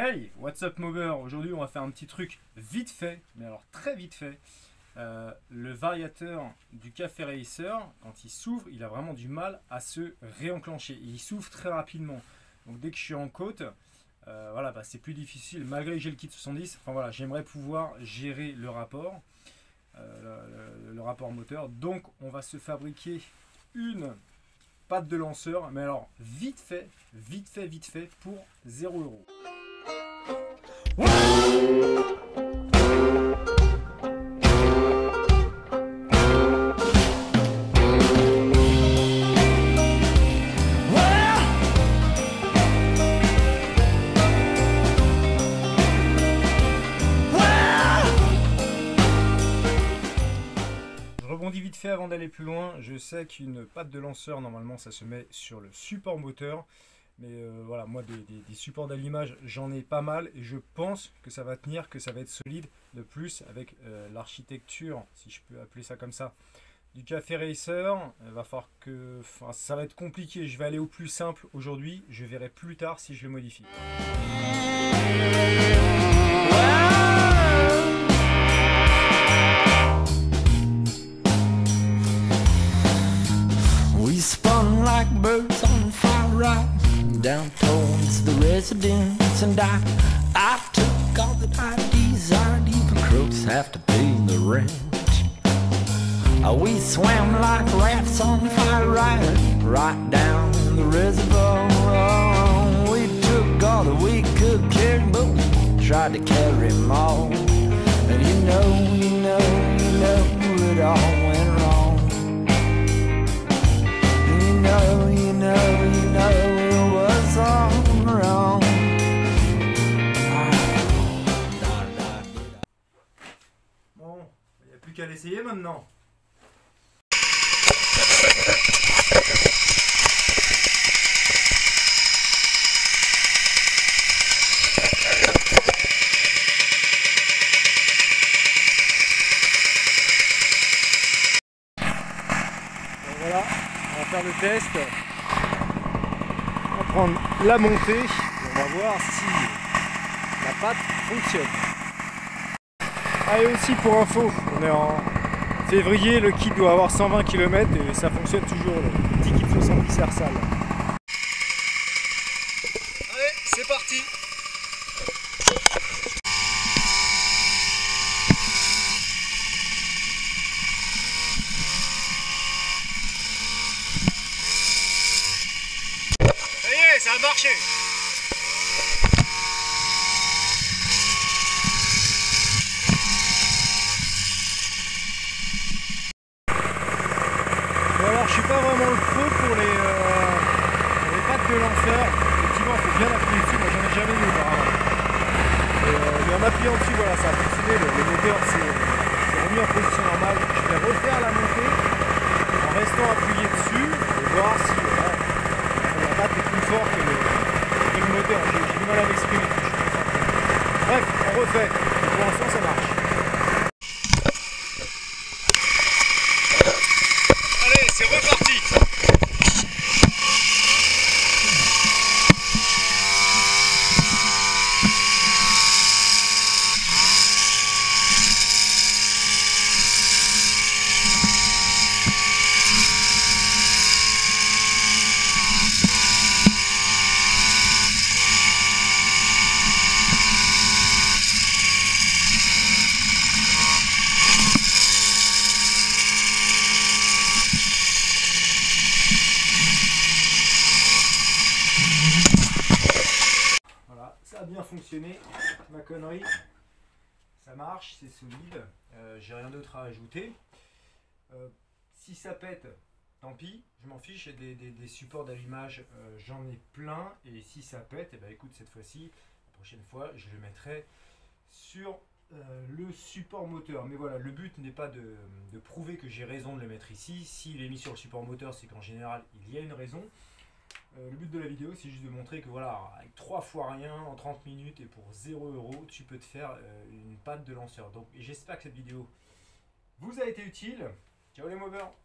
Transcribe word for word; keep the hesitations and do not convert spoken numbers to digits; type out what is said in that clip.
Hey, what's up mover? Aujourd'hui on va faire un petit truc vite fait, mais alors très vite fait. Euh, le variateur du Café Racer, quand il s'ouvre, il a vraiment du mal à se réenclencher. Il s'ouvre très rapidement. Donc dès que je suis en côte, euh, voilà, bah, c'est plus difficile, malgré que j'ai le kit soixante-dix. Enfin voilà, j'aimerais pouvoir gérer le rapport, euh, le, le rapport moteur. Donc on va se fabriquer une patte de lanceur, mais alors vite fait, vite fait, vite fait pour zéro euro. Je rebondis vite fait avant d'aller plus loin. Je sais qu'une patte de lanceur, normalement, ça se met sur le support moteur. Mais euh, voilà, moi, des, des, des supports d'allumage, j'en ai pas mal. Et je pense que ça va tenir, que ça va être solide. De plus, avec euh, l'architecture, si je peux appeler ça comme ça, du Café Racer, il va falloir que... Enfin, ça va être compliqué. Je vais aller au plus simple aujourd'hui. Je verrai plus tard si je le modifie. Spun like birds on fire right down towards the residence, and I, I took all the I desired. Even crooks have to pay the rent. Uh, we swam like rats on fire right, right down the reservoir. Oh, we took all that we could carry, but we tried to carry them all. And you know, you know, you know, it all went wrong. You know, you know, you know it was all wrong. Bon, il n'y a plus qu'à l'essayer maintenant. Voilà, on va faire le test. On va prendre la montée et on va voir si la patte fonctionne. Ah, et aussi pour info, on est en février, le kit doit avoir cent vingt kilomètres et ça fonctionne toujours, le petit kit soixante-dix Ersal. Allez, c'est parti. Ça a marché. Bon, alors je suis pas vraiment le pro pour les, euh, pour les pattes de lanceur. Effectivement, il faut bien appuyer dessus. Moi j'en ai jamais eu auparavant. Et, euh, et en appuyant dessus, voilà, ça a fonctionné. Le, le moteur s'est remis en position normale. Je vais refaire la montée en restant appuyé dessus et voir si voilà, la patte est plus forte que le, que le moteur. J'ai du mal à m'exprimer. Bref, on refait. Et pour l'instant, ça marche. Allez, c'est reparti. Ça a bien fonctionné, ma connerie, ça marche, c'est solide, euh, j'ai rien d'autre à ajouter. Euh, si ça pète, tant pis, je m'en fiche, des, des, des supports d'allumage, euh, j'en ai plein, et si ça pète, et ben écoute, cette fois-ci, la prochaine fois, je le mettrai sur euh, le support moteur. Mais voilà, le but n'est pas de, de prouver que j'ai raison de le mettre ici. S'il est mis sur le support moteur, c'est qu'en général, il y a une raison. Euh, le but de la vidéo, c'est juste de montrer que voilà, avec trois fois rien en trente minutes et pour zéro euro, tu peux te faire euh, une patte de lanceur. Donc j'espère que cette vidéo vous a été utile. Ciao les moveurs!